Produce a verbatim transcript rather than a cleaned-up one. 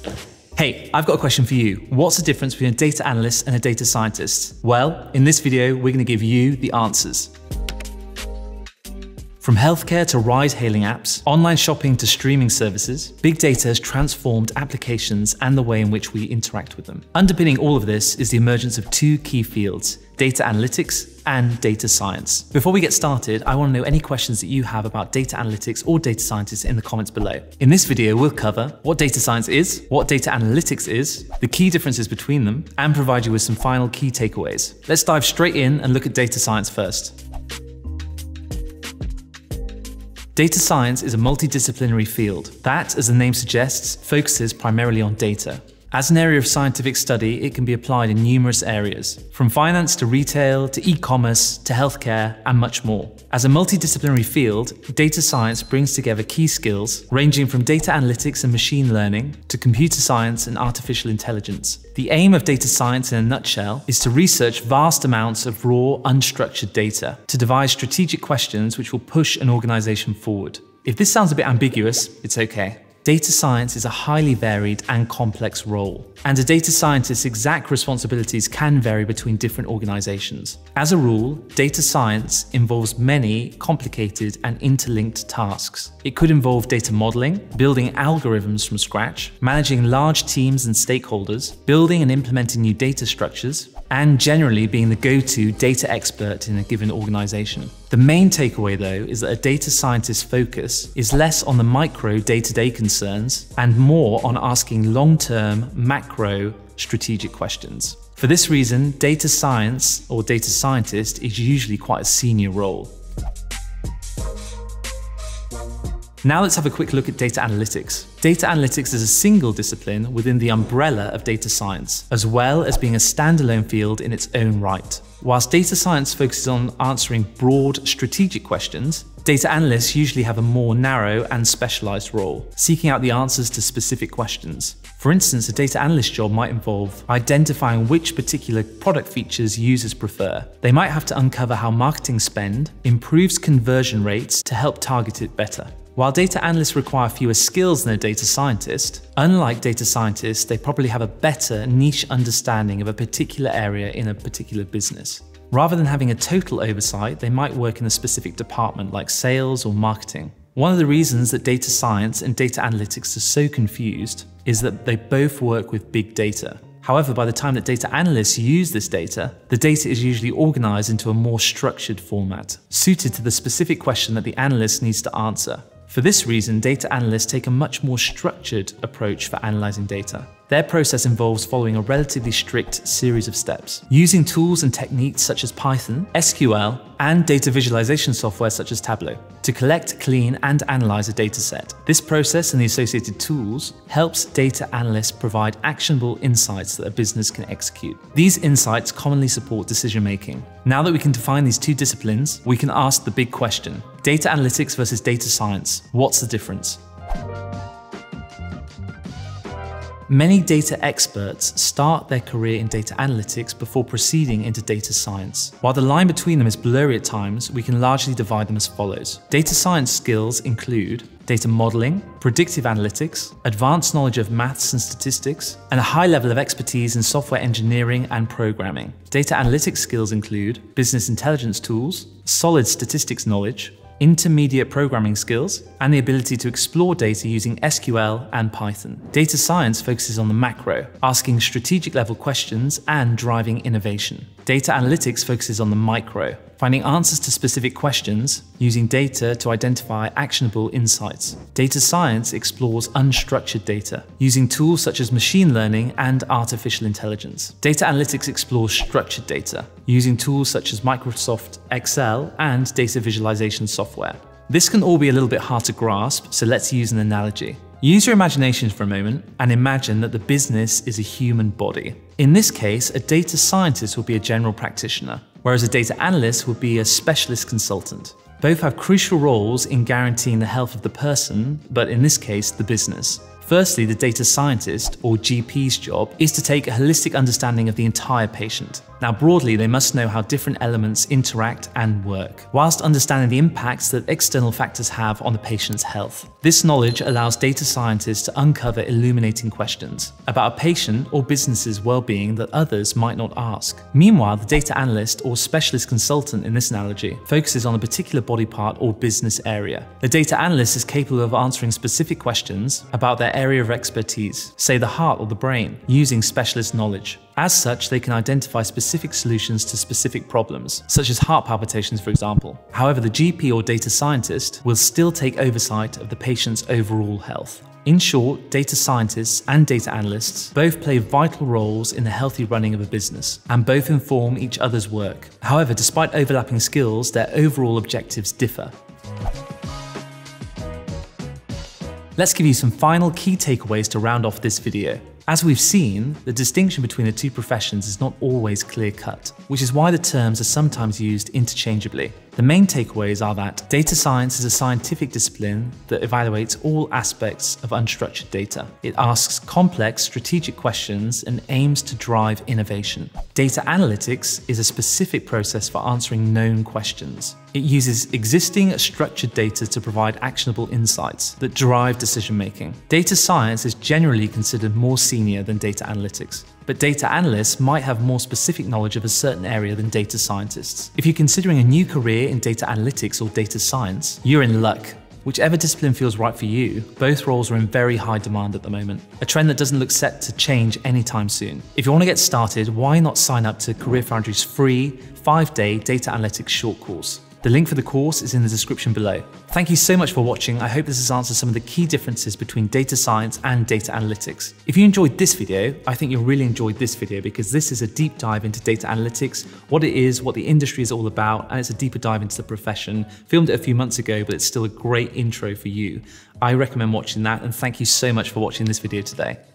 Hey, I've got a question for you. What's the difference between a data analyst and a data scientist? Well, in this video, we're going to give you the answers. From healthcare to ride-hailing apps, online shopping to streaming services, big data has transformed applications and the way in which we interact with them. Underpinning all of this is the emergence of two key fields, data analytics and data science. Before we get started, I want to know any questions that you have about data analytics or data scientists in the comments below. In this video, we'll cover what data science is, what data analytics is, the key differences between them, and provide you with some final key takeaways. Let's dive straight in and look at data science first. Data science is a multidisciplinary field that, as the name suggests, focuses primarily on data. As an area of scientific study, it can be applied in numerous areas, from finance to retail, to e-commerce, to healthcare, and much more. As a multidisciplinary field, data science brings together key skills ranging from data analytics and machine learning to computer science and artificial intelligence. The aim of data science in a nutshell is to research vast amounts of raw, unstructured data to devise strategic questions which will push an organization forward. If this sounds a bit ambiguous, it's okay. Data science is a highly varied and complex role, and a data scientist's exact responsibilities can vary between different organizations. As a rule, data science involves many complicated and interlinked tasks. It could involve data modeling, building algorithms from scratch, managing large teams and stakeholders, building and implementing new data structures, and generally being the go-to data expert in a given organization. The main takeaway, though, is that a data scientist's focus is less on the micro day-to-day concerns and more on asking long-term, macro, strategic questions. For this reason, data science or data scientist is usually quite a senior role. Now let's have a quick look at data analytics. Data analytics is a single discipline within the umbrella of data science, as well as being a standalone field in its own right. Whilst data science focuses on answering broad strategic questions, data analysts usually have a more narrow and specialized role, seeking out the answers to specific questions. For instance, a data analyst job might involve identifying which particular product features users prefer. They might have to uncover how marketing spend improves conversion rates to help target it better. While data analysts require fewer skills than a data scientist, unlike data scientists, they probably have a better niche understanding of a particular area in a particular business. Rather than having a total oversight, they might work in a specific department like sales or marketing. One of the reasons that data science and data analytics are so confused is that they both work with big data. However, by the time that data analysts use this data, the data is usually organized into a more structured format, suited to the specific question that the analyst needs to answer. For this reason, data analysts take a much more structured approach for analyzing data. Their process involves following a relatively strict series of steps, using tools and techniques such as Python, S Q L, and data visualization software such as Tableau to collect, clean, and analyze a dataset. This process and the associated tools helps data analysts provide actionable insights that a business can execute. These insights commonly support decision-making. Now that we can define these two disciplines, we can ask the big question: data analytics versus data science. What's the difference? Many data experts start their career in data analytics before proceeding into data science. While the line between them is blurry at times, we can largely divide them as follows. Data science skills include data modeling, predictive analytics, advanced knowledge of maths and statistics, and a high level of expertise in software engineering and programming. Data analytics skills include business intelligence tools, solid statistics knowledge, intermediate programming skills, and the ability to explore data using S Q L and Python. Data science focuses on the macro, asking strategic level questions and driving innovation. Data analytics focuses on the micro, finding answers to specific questions using data to identify actionable insights. Data science explores unstructured data, using tools such as machine learning and artificial intelligence. Data analytics explores structured data, using tools such as Microsoft Excel and data visualization software. This can all be a little bit hard to grasp, so let's use an analogy. Use your imagination for a moment and imagine that the business is a human body. In this case, a data scientist will be a general practitioner, whereas a data analyst will be a specialist consultant. Both have crucial roles in guaranteeing the health of the person, but in this case, the business. Firstly, the data scientist, or G P's job, is to take a holistic understanding of the entire patient. Now broadly, they must know how different elements interact and work, whilst understanding the impacts that external factors have on the patient's health. This knowledge allows data scientists to uncover illuminating questions about a patient or business's well-being that others might not ask. Meanwhile, the data analyst or specialist consultant in this analogy focuses on a particular body part or business area. The data analyst is capable of answering specific questions about their area of expertise, say the heart or the brain, using specialist knowledge. As such, they can identify specific solutions to specific problems, such as heart palpitations, for example. However, the G P or data scientist will still take oversight of the patient's overall health. In short, data scientists and data analysts both play vital roles in the healthy running of a business, and both inform each other's work. However, despite overlapping skills, their overall objectives differ. Let's give you some final key takeaways to round off this video. As we've seen, the distinction between the two professions is not always clear-cut, which is why the terms are sometimes used interchangeably. The main takeaways are that data science is a scientific discipline that evaluates all aspects of unstructured data. It asks complex strategic questions and aims to drive innovation. Data analytics is a specific process for answering known questions. It uses existing structured data to provide actionable insights that drive decision-making. Data science is generally considered more senior than data analytics, but data analysts might have more specific knowledge of a certain area than data scientists. If you're considering a new career in data analytics or data science, you're in luck. Whichever discipline feels right for you, both roles are in very high demand at the moment, a trend that doesn't look set to change anytime soon. If you want to get started, why not sign up to CareerFoundry's free five-day data analytics short course? The link for the course is in the description below. Thank you so much for watching. I hope this has answered some of the key differences between data science and data analytics. If you enjoyed this video, I think you'll really enjoy this video because this is a deep dive into data analytics, what it is, what the industry is all about, and it's a deeper dive into the profession. Filmed it a few months ago, but it's still a great intro for you. I recommend watching that, and thank you so much for watching this video today.